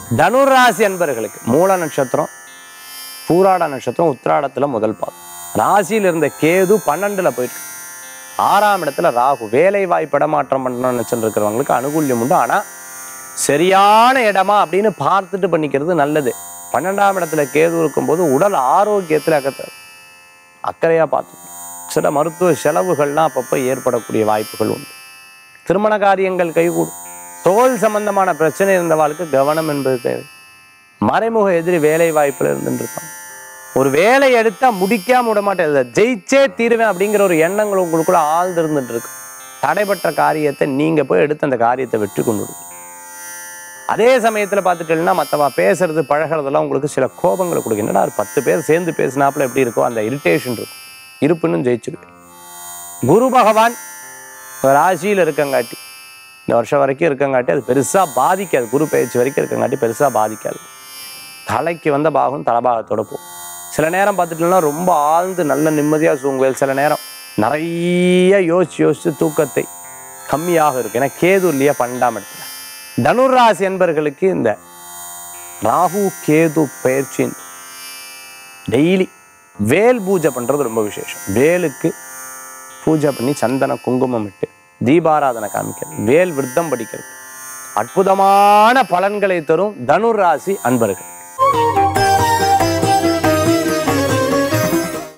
தனுர் ராசி அன்பர்களுக்கு மூல நட்சத்திரம், பூராட நட்சத்திரம், உத்திராடத்துல முதல் பாதம். ராசியில் இருந்த கேது 12ல் போயிட்டு 6ஆம் இடத்துல ராகு. வேலை வாய்ப்பு இடமாற்றம் பண்ணணும்னு நினைச்சுட்டு இருக்கிறவங்களுக்கு அனுகூல்யம் உண்டு. ஆனா சரியான இடமா அப்படின்னு பார்த்துட்டு பண்ணிக்கிறது நல்லது. 12ஆம் இடத்துல கேது இருக்கும்போது உடல் ஆரோக்கியத்துல அக்கறையா பார்த்துக்கணும். சில மருத்துவ செலவுகள்லாம் அப்பப்போ ஏற்படக்கூடிய வாய்ப்புகள் உண்டு. திருமண காரியங்கள் கைகூடும். தோல் சம்பந்தமான பிரச்சனை இருந்தவாளுக்கு கவனம் என்பது தேவை. மறைமுக எதிரி வேலை வாய்ப்புல இருந்துட்டு இருப்பாங்க. ஒரு வேலை எடுத்தா முடிக்காம விட மாட்டேன், ஜெயிச்சே தீருவேன் அப்படிங்கிற ஒரு எண்ணங்கள் உங்களுக்குள்ள ஆழ்ந்து இருந்துட்டு இருக்கு. தடைபற்ற காரியத்தை நீங்க போய் எடுத்து அந்த காரியத்தை வெற்றி கொண்டு விடுங்க. அதே சமயத்துல பார்த்துட்டீங்கன்னா மற்றவா பேசுறது பழகிறதெல்லாம் உங்களுக்கு சில கோபங்களை கொடுக்கும். என்னடா 10 பேர் சேர்ந்து பேசினாப்புல எப்படி இருக்கோ அந்த இரிட்டேஷன் இருக்கும், இருப்புன்னு ஜெயிச்சிருவேன். குரு பகவான் ராசியில் இருக்கங்காட்டி இந்த வருஷம் வரைக்கும் இருக்கங்காட்டி அது பெருசா பாதிக்காது. குரு பயிற்சி வரைக்கும் இருக்கங்காட்டி பெருசா பாதிக்காது. தலைக்கு வந்த பாகம் தலபாகத்தோட போகும். சில நேரம் பார்த்துட்டோம்னா ரொம்ப ஆழ்ந்து நல்ல நிம்மதியாக தூங்குவேன். சில நேரம் நிறைய யோசிச்சு தூக்கத்தை கம்மியாக இருக்கு. ஏன்னா கேது இல்லையா 12ஆம் இடத்துல. தனுர் ராசி என்பர்களுக்கு இந்த ராகு கேது பயிற்சி டெய்லி வேல் பூஜை பண்றது ரொம்ப விசேஷம். வேலுக்கு பூஜை பண்ணி சந்தன குங்குமம் இட்டு தீபாராதனை காமிக்கிறது, வேல் விருத்தம் படிக்கிறது அற்புதமான பலன்களை தரும் தனுர் ராசி அன்பர்கள்.